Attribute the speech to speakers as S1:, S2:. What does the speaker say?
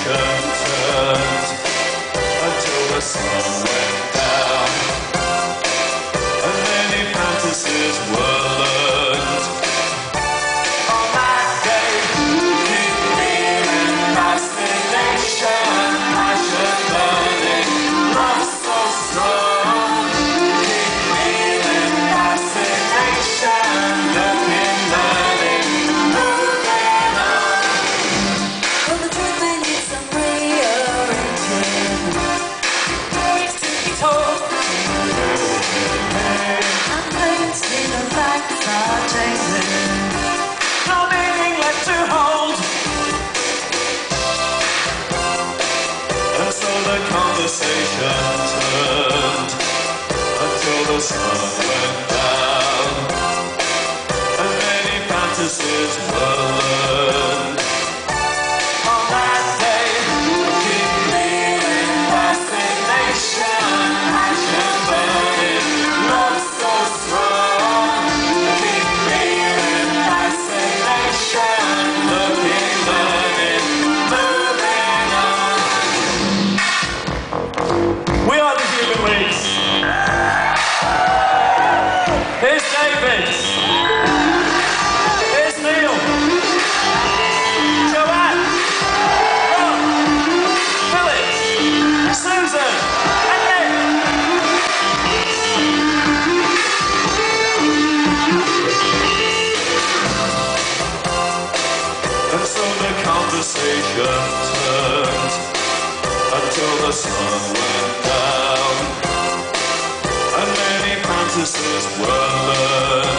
S1: turned until the sun went down, and many fantasies were learned. On that day, keep feeling fascination, passion, burning, love so strong. Keep feeling fascination, looking, learning, moving on.
S2: Well, the truth may need some rearranging. Stories to be told. And things in the facts are changing.
S1: No meaning left to hold. And so the conversation turned until the sun went down, and many fantasies were learned. On that day, keep feeling fascination, passion burning, love so strong. Keep feeling fascination, looking, learning, moving on. We are the Human Leagues. Here's David. Here's Neil. Joanne. Rob. Phillips. Susan. And Nick. And so the conversation turned until the sun went down, and many fantasies were learned.